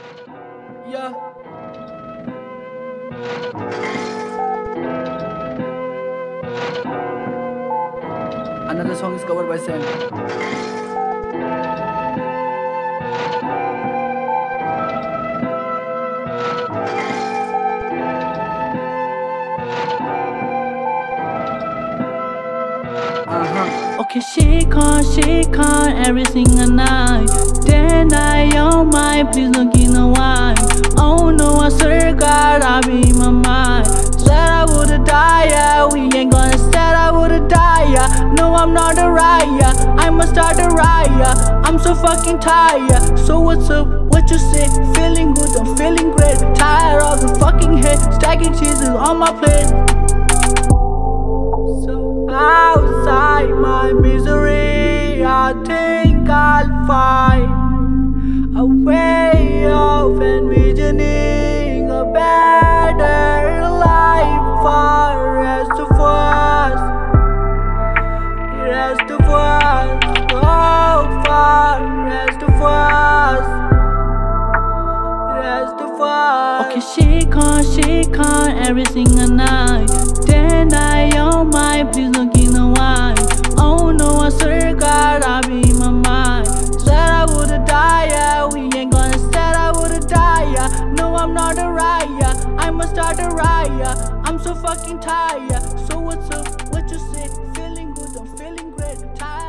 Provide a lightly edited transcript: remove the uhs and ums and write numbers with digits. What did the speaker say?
Yeah. Another song is covered by Sam. Okay, shake on every single night. Then I on my, please don't give no wine. Oh no, I swear to God, I be in my mind. Said I would've died, yeah. We ain't gonna said I would've died, yeah. No, I'm not a riot, I must start a riot. I'm so fucking tired. So what's up? What you say? Feeling good, I'm feeling great. Tired of the fucking hate, stacking cheeses on my plate. Outside my misery, I think I'll find a way of envisioning a better life for the rest of us. The rest of us, oh, for the rest of us. The rest of us. Okay, shake on every single night. Then I on my, please don't give no wine. Oh no, I swear to God, I be in my mind. Said I would've died, yeah. We ain't gonna said I would've died, yeah. No, I'm not a riot, I must start a riot. I'm so fucking tired. So what's up? What you say? Feeling good, I'm feeling great. Tired